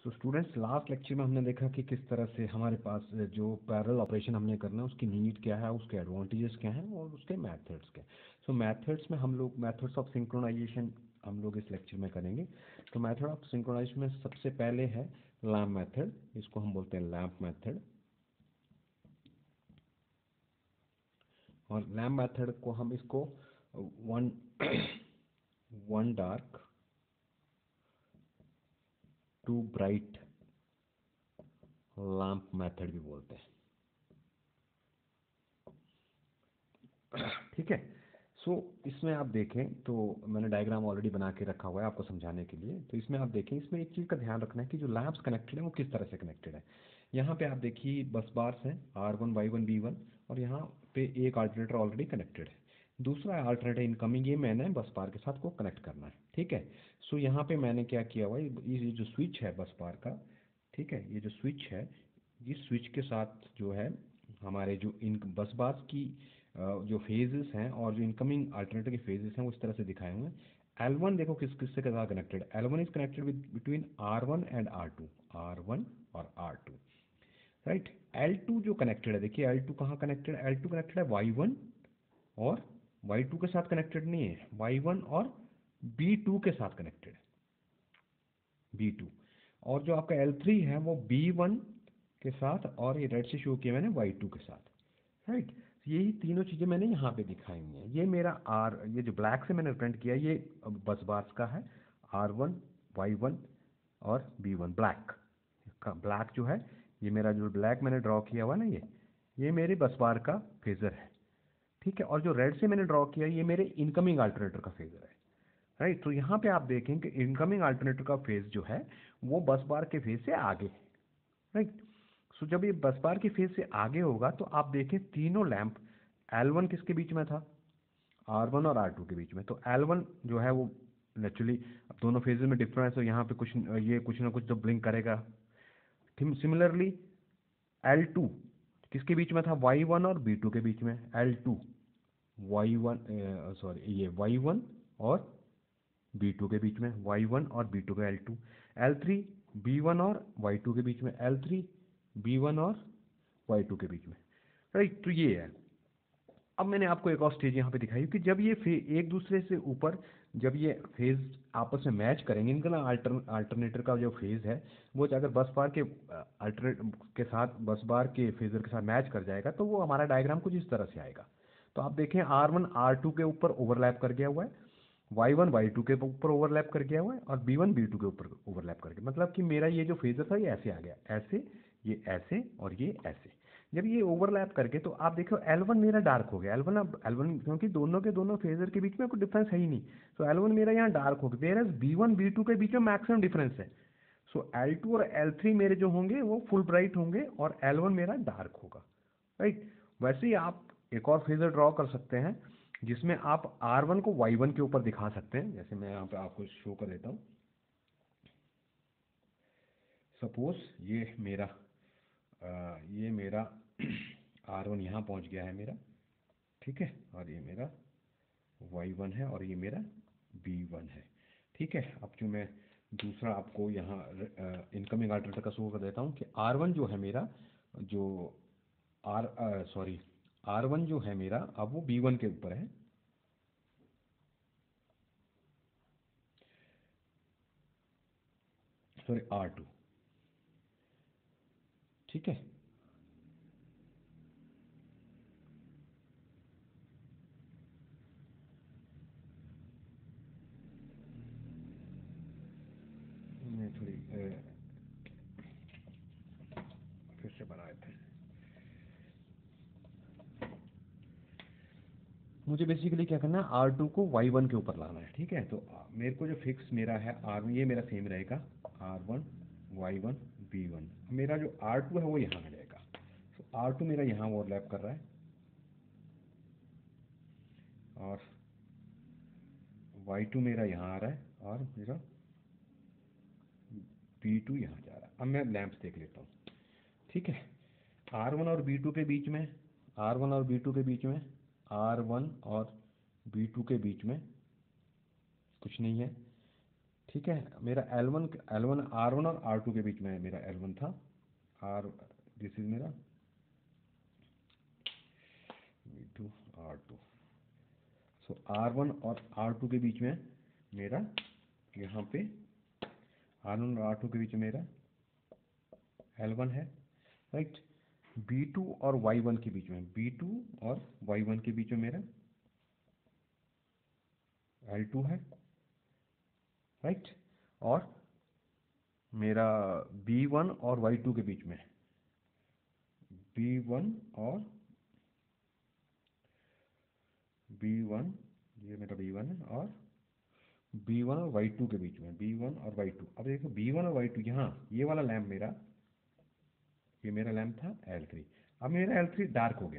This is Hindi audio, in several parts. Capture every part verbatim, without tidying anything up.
सो स्टूडेंट्स, लास्ट लेक्चर में हमने देखा कि किस तरह से हमारे पास जो पैरेलल ऑपरेशन हमने करना है उसकी नीड क्या है, उसके एडवांटेजेस क्या हैं और उसके मेथड्स क्या हैं। सो मेथड्स में हम लोग मेथड्स ऑफ सिंक्रोनाइजेशन हम लोग इस लेक्चर में करेंगे। तो मेथड ऑफ सिंक्रोनाइजेशन में सबसे पहले है लैम्प मेथड, इसको हम बोलते हैं लैम्प मेथड। और लैम्प मेथड को हम इसको one one dark to bright lamp method भी बोलते हैं। ठीक है। सो so, इसमें आप देखें तो मैंने डायग्राम ऑलरेडी बना के रखा हुआ है आपको समझाने के लिए। तो इसमें आप देखें, इसमें एक चीज़ का ध्यान रखना है कि जो लैम्प्स कनेक्टेड है वो किस तरह से कनेक्टेड है। यहाँ पे आप देखिए बस बार्स हैं R one Y one B one, और यहाँ पे एक अल्टरनेटर ऑलरेडी कनेक्टेड है, दूसरा अल्टरनेटर इनकमिंग, ये मैंने बस बार के साथ को कनेक्ट करना है। ठीक है। सो so, यहाँ पे मैंने क्या किया हुआ है, ये जो स्विच है बस बार का, ठीक है, ये जो स्विच है, इस स्विच के साथ जो है हमारे जो इन बस बार्स की जो फेजेस हैं और जो इनकमिंग अल्टरनेटर के फेजेस हैं वो इस तरह से दिखाए हुए हैं। एल वन देखो किस किस से साथ कनेक्टेड है। L one is connected with between R one and R two, R one और R two, right. L two जो कनेक्टेड है, देखिए एल टू कहाँ कनेक्टेड है, एल टू कनेक्टेड है वाई वन और वाई टू के साथ कनेक्टेड नहीं है, वाई वन और बी टू के साथ कनेक्टेड है, बी टू। और जो आपका एल थ्री है वो बी वन के साथ, और ये रेड से शो किया मैंने वाई टू के साथ, राइट। यही तीनों चीज़ें मैंने यहाँ पे दिखाई हुई हैं। ये मेरा आर, ये जो ब्लैक से मैंने रिप्रेजेंट किया ये बस बार्स का है, आर वन वाई वन और बी वन। ब्लैक का ब्लैक जो है, ये मेरा जो ब्लैक मैंने ड्रॉ किया हुआ ना, ये ये मेरे बस बार का फेजर है, ठीक है। और जो रेड से मैंने ड्रॉ किया ये मेरे इनकमिंग अल्टरनेटर का फेजर है, राइट। तो यहाँ पे आप देखें कि इनकमिंग अल्टरनेटर का फेज जो है वो बस बार के फेज से आगे है, राइट। सो जब ये बस बार की फेज से आगे होगा तो आप देखें तीनों लैंप, एल वन किसके बीच में था, आर वन और आर टू के बीच में। तो एल वन जो है वो नेचुरली दोनों फेजेस में डिफरेंस है, तो यहाँ पे कुछ ये कुछ ना कुछ तो ब्लिंक करेगा। सिमिलरली एल टू किसके बीच में था, वाई वन और बी टू के बीच में। L two Y one sorry ये वाई वन और बी टू के बीच में, वाई वन और बी टू का L two. L three B one और वाई टू के बीच में, एल थ्री बी वन और वाई टू के बीच में, राइट। तो ये है। अब मैंने आपको एक और स्टेज यहाँ पे दिखाई कि जब ये एक दूसरे से ऊपर, जब ये फेज आपस में मैच करेंगे, इनका अल्टर अल्टरनेटर का जो फेज है वो अगर बस बार के अल्टरनेट के साथ बस बार के फेजर के साथ मैच कर जाएगा तो वो हमारा डायग्राम कुछ इस तरह से आएगा। तो आप देखें आर वन आर टू के ऊपर ओवरलैप कर गया हुआ है, वाई वन वाई टू के ऊपर ओवरलैप कर गया हुआ है, और बी वन बी टू के ऊपर ओवरलैप कर गया। मतलब कि मेरा ये जो फेजर था ये ऐसे आ गया, ऐसे, ये ऐसे और ये ऐसे। जब ये ओवरलैप करके तो आप देखो एल वन मेरा डार्क हो गया, एल वन अब एल वन क्योंकि दोनों के दोनों फेजर के बीच में कोई डिफरेंस है ही नहीं, तो एल वन मेरा यहाँ डार्क हो गया। Where B one B two के बीच में मैक्सिमम डिफरेंस है। सो एल टू और एल थ्री मेरे जो होंगे वो फुल ब्राइट होंगे और एल वन मेरा डार्क होगा, राइट। वैसे ही आप एक और फेजर ड्रॉ कर सकते हैं जिसमें आप आर वन को वाई वन के ऊपर दिखा सकते हैं। जैसे मैं यहाँ पे आपको शो कर देता हूँ। सपोज ये मेरा आ, ये मेरा आर वन यहाँ पहुँच गया है मेरा, ठीक है, और ये मेरा वाई वन है और ये मेरा बी वन है, ठीक है। अब जो मैं दूसरा आपको यहाँ इनकमिंग अल्टरनेटर का शो कर देता हूँ कि आर वन जो है मेरा, जो आर सॉरी आर वन जो है मेरा अब वो बी वन के ऊपर है, सॉरी आर टू, ठीक है। मैं थोड़ी अ, फिर से बनाए थे, मुझे बेसिकली क्या करना है, आर टू को वाई वन के ऊपर लाना है, ठीक है। तो आ, मेरे को जो फिक्स मेरा है आर, ये मेरा सेम रहेगा, R one Y one B one. मेरा जो आर टू है वो यहाँ मिलेगा। तो आर टू मेरा यहाँ ओवरलैप कर रहा है और वाई टू मेरा यहाँ आ रहा है और मेरा बी टू यहाँ जा रहा है। अब मैं लैंप्स देख लेता हूँ, ठीक है। आर वन और बी टू के बीच में, आर वन और बी टू के बीच में, आर वन और बी टू के बीच में कुछ नहीं है, ठीक है, मेरा L one L one R one और आर टू के बीच में मेरा एल वन था, आर दिस इज मेरा V two R two. So R one और आर टू के बीच में मेरा यहाँ पे आर वन और आर टू के बीच में मेरा एल वन है, राइट। बी टू और वाई वन के बीच में, बी टू और वाई वन के बीच में मेरा एल टू है, राइट। और मेरा बी वन और वाई टू के बीच में, बी वन और बी वन, ये मेरा बी वन है, और बी वन और वाई टू के बीच में, बी वन और वाई टू। अब देखो बी वन और वाई टू, यहाँ ये वाला लैम्प मेरा, ये मेरा लैम्प था एल थ्री। अब मेरा एल थ्री डार्क हो गया,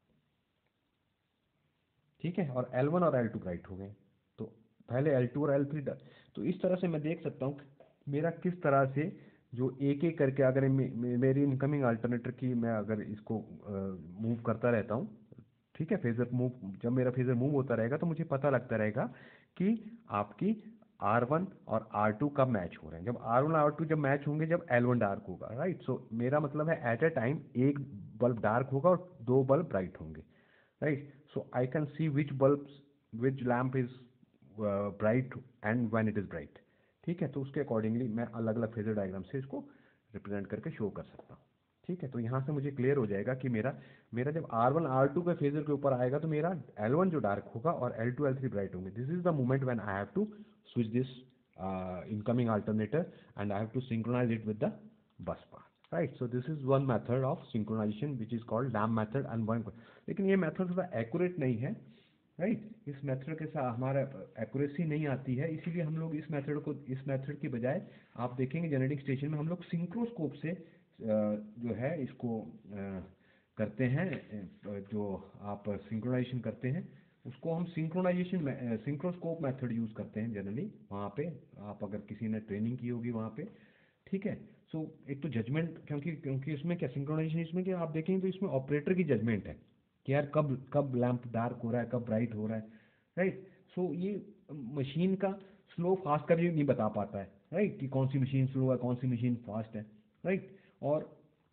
ठीक है, और एल वन और एल टू ब्राइट हो गए। तो पहले एल टू और एल थ्री, तो इस तरह से मैं देख सकता हूँ मेरा किस तरह से जो एक एक करके, अगर मे, मे, मेरी इनकमिंग अल्टरनेटर की मैं अगर इसको मूव करता रहता हूँ, ठीक है, फेजर मूव, जब मेरा फेजर मूव होता रहेगा तो मुझे पता लगता रहेगा कि आपकी आर वन और आर टू कब मैच हो रहे हैं। जब आर वन और आर टू जब मैच होंगे, जब एल वन डार्क होगा, राइट। सो मेरा मतलब है एट ए टाइम एक बल्ब डार्क होगा और दो बल्ब ब्राइट होंगे, right. So I can see which bulb, which lamp is bright and when it is bright, ठीक है। तो उसके अकॉर्डिंगली मैं अलग अलग फेजर डायग्राम से इसको रिप्रेजेंट करके शो कर सकता हूँ, ठीक है। तो यहाँ से मुझे क्लियर हो जाएगा कि मेरा मेरा जब आर वन आर टू के फेजर के ऊपर आएगा तो मेरा एल वन जो डार्क होगा और L two L three bright होंगे। This is the moment when I have to switch this incoming alternator and I have to synchronize it with the bus bar, right. So this is one method of synchronization which is called lamp method and one. लेकिन ये मेथड थोड़ा एक्यूरेट नहीं है, राइट right? इस मेथड के साथ हमारा एक्यूरेसी नहीं आती है, इसीलिए हम लोग इस मेथड को, इस मेथड की बजाय आप देखेंगे जनरेटिंग स्टेशन में हम लोग सिंक्रोस्कोप से जो है इसको करते हैं, जो आप सिंक्रोनाइजेशन करते हैं उसको हम सिंक्रोनाइजेशन सिंक्रोस्कोप मेथड यूज़ करते हैं जनरली। वहाँ पे आप अगर किसी ने ट्रेनिंग की होगी वहाँ पे, ठीक है। सो so, एक तो जजमेंट, क्योंकि क्योंकि इसमें क्या सिंक्रोनाइजेशन, इसमें क्या आप देखेंगे तो इसमें ऑपरेटर की जजमेंट है कि यार कब कब लैंप डार्क हो रहा है, कब ब्राइट हो रहा है, राइट। सो so, ये मशीन का स्लो फास्ट का भी नहीं बता पाता है, राइट, कि कौन सी मशीन स्लो है, कौन सी मशीन फास्ट है, राइट। और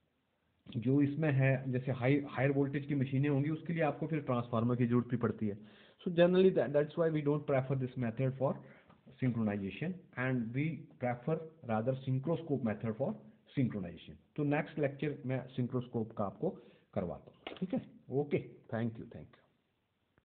जो इसमें है जैसे हाई हायर वोल्टेज की मशीनें होंगी उसके लिए आपको फिर ट्रांसफार्मर की जरूरत भी पड़ती है। So generally that's why we don't prefer this method for synchronization and we prefer rather synchroscope method for synchronization। तो नेक्स्ट लेक्चर मैं सिंक्रोस्कोप का आपको करवाता हूँ, ठीक है। Okay, thank you thank you.